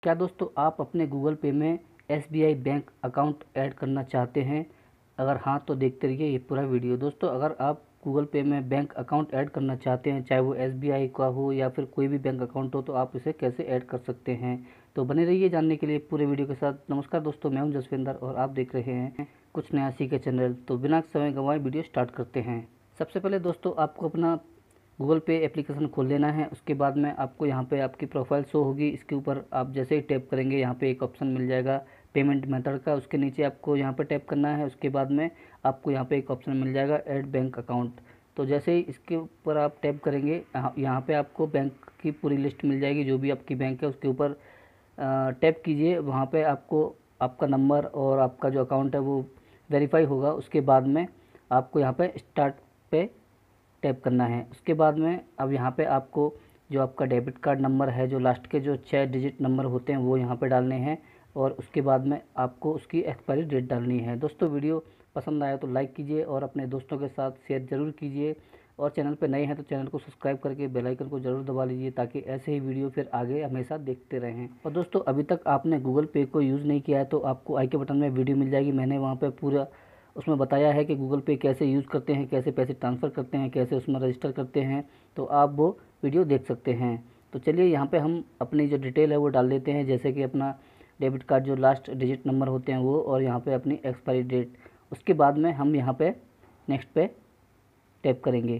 क्या दोस्तों आप अपने गूगल पे में SBI बैंक अकाउंट ऐड करना चाहते हैं? अगर हाँ तो देखते रहिए ये पूरा वीडियो। दोस्तों अगर आप गूगल पे में बैंक अकाउंट ऐड करना चाहते हैं, चाहे वो SBI का हो या फिर कोई भी बैंक अकाउंट हो, तो आप इसे कैसे ऐड कर सकते हैं। तो बने रहिए जानने के लिए पूरे वीडियो के साथ। नमस्कार दोस्तों, मैं हूं जसविंदर और आप देख रहे हैं कुछ नया सीखे चैनल। तो बिना समय गंवाए वीडियो स्टार्ट करते हैं। सबसे पहले दोस्तों आपको अपना गूगल पे एप्लीकेशन खोल लेना है। उसके बाद में आपको यहाँ पे आपकी प्रोफाइल शो होगी। इसके ऊपर आप जैसे ही टैप करेंगे यहाँ पे एक ऑप्शन मिल जाएगा पेमेंट मेथड का। उसके नीचे आपको यहाँ पे टैप करना है। उसके बाद में आपको यहाँ पे एक ऑप्शन मिल जाएगा ऐड बैंक अकाउंट। तो जैसे ही इसके ऊपर आप टैप करेंगे यहाँ पे आपको बैंक की पूरी लिस्ट मिल जाएगी। जो भी आपकी बैंक है उसके ऊपर टैप कीजिए। वहाँ पे आपको आपका नंबर और आपका जो अकाउंट है वो वेरीफाई होगा। उसके बाद में आपको यहाँ पे स्टार्ट पे टैप करना है। उसके बाद में अब यहाँ पे आपको जो आपका डेबिट कार्ड नंबर है, जो लास्ट के जो 6 डिजिट नंबर होते हैं वो यहाँ पे डालने हैं और उसके बाद में आपको उसकी एक्सपायरी डेट डालनी है। दोस्तों वीडियो पसंद आया तो लाइक कीजिए और अपने दोस्तों के साथ शेयर ज़रूर कीजिए। और चैनल पे नए हैं तो चैनल को सब्सक्राइब करके बेल आइकन को ज़रूर दबा लीजिए, ताकि ऐसे ही वीडियो फिर आगे हमेशा देखते रहें। और दोस्तों अभी तक आपने गूगल पे को यूज़ नहीं किया है तो आपको आई के बटन में वीडियो मिल जाएगी। मैंने वहाँ पर पूरा उसमें बताया है कि गूगल पे कैसे यूज़ करते हैं, कैसे पैसे ट्रांसफ़र करते हैं, कैसे उसमें रजिस्टर करते हैं। तो आप वो वीडियो देख सकते हैं। तो चलिए यहाँ पे हम अपनी जो डिटेल है वो डाल देते हैं, जैसे कि अपना डेबिट कार्ड जो लास्ट डिजिट नंबर होते हैं वो, और यहाँ पे अपनी एक्सपायरी डेट। उसके बाद में हम यहाँ पे नेक्स्ट पे टैप करेंगे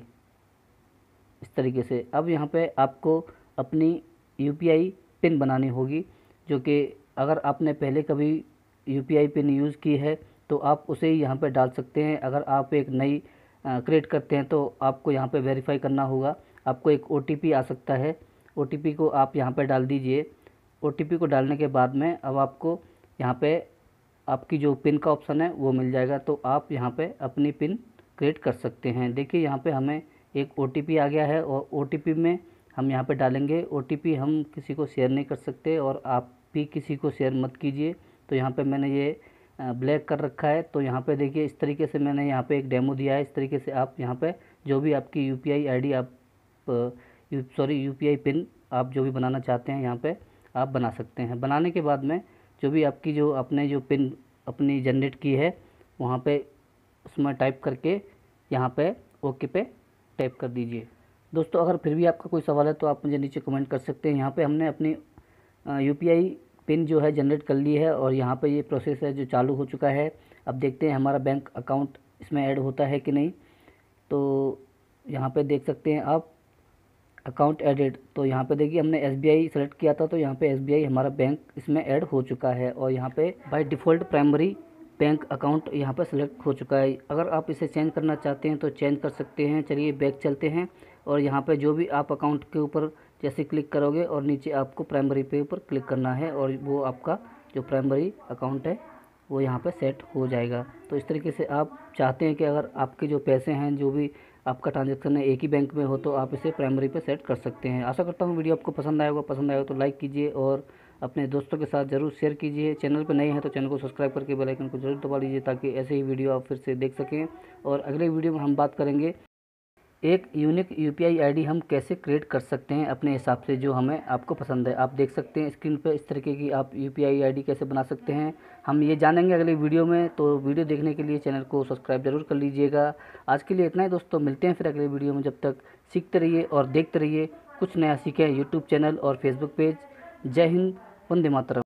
इस तरीके से। अब यहाँ पे आपको अपनी UPI पिन बनानी होगी, जो कि अगर आपने पहले कभी UPI पिन यूज़ की है तो आप उसे ही यहाँ पे डाल सकते हैं। अगर आप एक नई क्रिएट करते हैं तो आपको यहाँ पे वेरीफाई करना होगा। आपको एक OTP आ सकता है, OTP को आप यहाँ पे डाल दीजिए। OTP को डालने के बाद में अब आपको यहाँ पे आपकी जो पिन का ऑप्शन है वो मिल जाएगा। तो आप यहाँ पे अपनी पिन क्रिएट कर सकते हैं। देखिए यहाँ पे हमें एक OTP आ गया है और OTP में हम यहाँ पे डालेंगे। OTP हम किसी को शेयर नहीं कर सकते और आप भी किसी को शेयर मत कीजिए। तो यहाँ पे मैंने ये ब्लैक कर रखा है। तो यहाँ पे देखिए इस तरीके से मैंने यहाँ पे एक डेमो दिया है। इस तरीके से आप यहाँ पे जो भी आपकी UPI ID आप UPI पिन आप जो भी बनाना चाहते हैं यहाँ पे आप बना सकते हैं। बनाने के बाद में जो भी आपकी जो आपने जो पिन अपनी जनरेट की है वहाँ पे उसमें टाइप करके यहाँ पे ओके पे टैप कर दीजिए। दोस्तों अगर फिर भी आपका कोई सवाल है तो आप मुझे नीचे कमेंट कर सकते हैं। यहाँ पे हमने अपनी UPI पिन जो है जनरेट कर ली है और यहाँ पे ये प्रोसेस है जो चालू हो चुका है। अब देखते हैं हमारा बैंक अकाउंट इसमें ऐड होता है कि नहीं। तो यहाँ पे देख सकते हैं आप अकाउंट एडेड। तो यहाँ पे देखिए हमने SBI सेलेक्ट किया था तो यहाँ पे SBI हमारा बैंक इसमें ऐड हो चुका है और यहाँ पे by default primary bank account यहाँ पर सेलेक्ट हो चुका है। अगर आप इसे चेंज करना चाहते हैं तो चेंज कर सकते हैं। चलिए बैक चलते हैं और यहाँ पे जो भी आप अकाउंट के ऊपर जैसे क्लिक करोगे और नीचे आपको प्राइमरी पे ऊपर क्लिक करना है और वो आपका जो प्राइमरी अकाउंट है वो यहाँ पे सेट हो जाएगा। तो इस तरीके से आप चाहते हैं कि अगर आपके जो पैसे हैं, जो भी आपका ट्रांजैक्शन है एक ही बैंक में हो, तो आप इसे प्राइमरी पे सेट कर सकते हैं। आशा करता हूँ वीडियो आपको पसंद आएगा। पसंद आएगा तो लाइक कीजिए और अपने दोस्तों के साथ ज़रूर शेयर कीजिए। चैनल पर नए हैं तो चैनल को सब्सक्राइब करके बेल आइकन को जरूर दबा लीजिए, ताकि ऐसे ही वीडियो आप फिर से देख सकें। और अगले वीडियो में हम बात करेंगे एक यूनिक UPI ID हम कैसे क्रिएट कर सकते हैं अपने हिसाब से, जो हमें आपको पसंद है। आप देख सकते हैं स्क्रीन पर इस तरीके की आप UPI ID कैसे बना सकते हैं, हम ये जानेंगे अगले वीडियो में। तो वीडियो देखने के लिए चैनल को सब्सक्राइब जरूर कर लीजिएगा। आज के लिए इतना ही दोस्तों, मिलते हैं फिर अगले वीडियो में। जब तक सीखते रहिए और देखते रहिए कुछ नया सीखें यूट्यूब चैनल और फेसबुक पेज। जय हिंद, वंदे मातरम।